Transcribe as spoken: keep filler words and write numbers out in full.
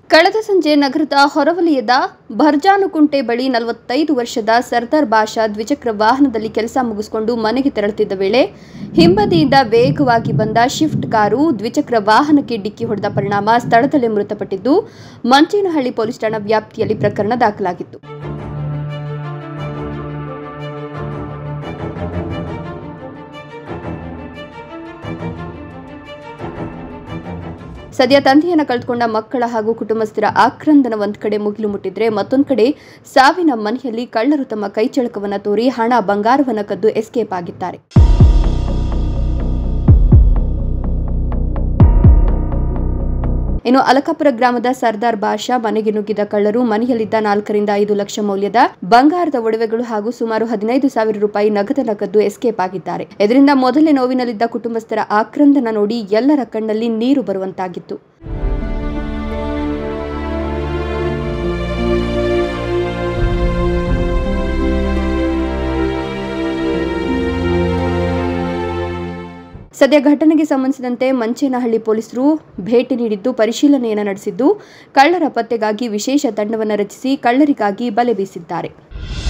ಕಳೆದ ಸಂಜೆ ನಗರದ ಹೊರವಲಯದ ಭರ್ಜಾನುಕುಂಟೆ ಬಳಿ ನಲವತ್ತೈದು ವರ್ಷದ ಸರ್ದಾರ್ ಬಾಷಾ ದ್ವಿಚಕ್ರ ವಾಹನದಲ್ಲಿ ಕೆಲಸ ಮುಗಿಸಿಕೊಂಡು ಮನೆಗೆ ತೆರಳುತ್ತಿದ್ದ ವೇಳೆ ಹಿಂಬದಿಯಿಂದ ವೇಗವಾಗಿ ಬಂದ ಶಿಫ್ಟ್ ಕಾರು ದ್ವಿಚಕ್ರ ವಾಹನಕ್ಕೆ ಡಿಕ್ಕಿ ಹೊಡೆದ ಪರಿಣಾಮ ಸ್ಥಳದಲ್ಲೇ ಮೃತಪಟ್ಟಿದ್ದು ಮಂಚೇನಹಳ್ಳಿ ಪೊಲೀಸ್ ಠಾಣಾ ವ್ಯಾಪ್ತಿಯಲ್ಲಿ ಪ್ರಕರಣ ದಾಖಲಾಗಿತ್ತು. ಸದ್ಯ ತಂದೆಯನ್ನು ಕಳೆದುಕೊಂಡ ಮಕ್ಕಳ ಹಾಗೂ ಕುಟುಂಬಸ್ಥರ ಆಕ್ರಂದನ ಒಂದ್ ಕಡೆ ಮುಗಿಲು ಮುಟ್ಟಿದ್ರೆ ಮತ್ತೊಂದು ಕಡೆ ಸಾವಿನ ಮನೆಯಲ್ಲಿ ಕಳ್ಳರು ತಮ್ಮ ಕೈಚಳಕವನ್ನು ತೋರಿ ಹಣ ಬಂಗಾರವನ್ನು ಕದ್ದು ಎಸ್ಕೇಪ್ ಆಗಿದ್ದಾರೆ. ಇನ್ನು ಅಲಕಾಪುರ ಗ್ರಾಮದ ಸರ್ದಾರ್ ಬಾಷಾ ಮನೆಗೆ ನುಗ್ಗಿದ ಕಳ್ಳರು ಮನೆಯಲ್ಲಿದ್ದ ನಾಲ್ಕರಿಂದ ಐದು ಲಕ್ಷ ಮೌಲ್ಯದ ಬಂಗಾರದ ಒಡವೆಗಳು ಹಾಗೂ ಸುಮಾರು ಹದಿನೈದು ಸಾವಿರ ರೂಪಾಯಿ ನಗದನ್ನು ಕದ್ದು ಎಸ್ಕೇಪ್ ಆಗಿದ್ದಾರೆ. ಇದರಿಂದ ಮೊದಲೇ ನೋವಿನಲ್ಲಿದ್ದ ಕುಟುಂಬಸ್ಥರ ಆಕ್ರಂದನ ನೋಡಿ ಎಲ್ಲರ ಕಣ್ಣಲ್ಲಿ ನೀರು ಬರುವಂತಾಗಿತ್ತು. ಸದ್ಯ ಘಟನೆಗೆ ಸಂಬಂಧಿಸಿದಂತೆ ಮಂಚೇನಹಳ್ಳಿ ಪೊಲೀಸರು ಭೇಟಿ ನೀಡಿದ್ದು ಪರಿಶೀಲನೆಯನ್ನು ನಡೆಸಿದ್ದು ಕಳ್ಳರ ಪತ್ತೆಗಾಗಿ ವಿಶೇಷ ತಂಡವನ್ನು ರಚಿಸಿ ಕಳ್ಳರಿಗಾಗಿ ಬಲೆ ಬೀಸಿದ್ದಾರೆ.